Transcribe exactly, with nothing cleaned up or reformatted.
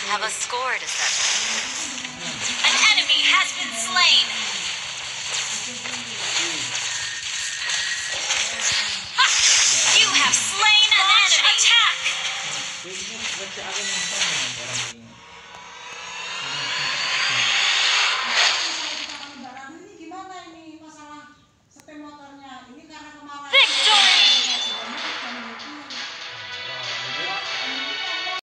have a score to settle. An enemy has been slain.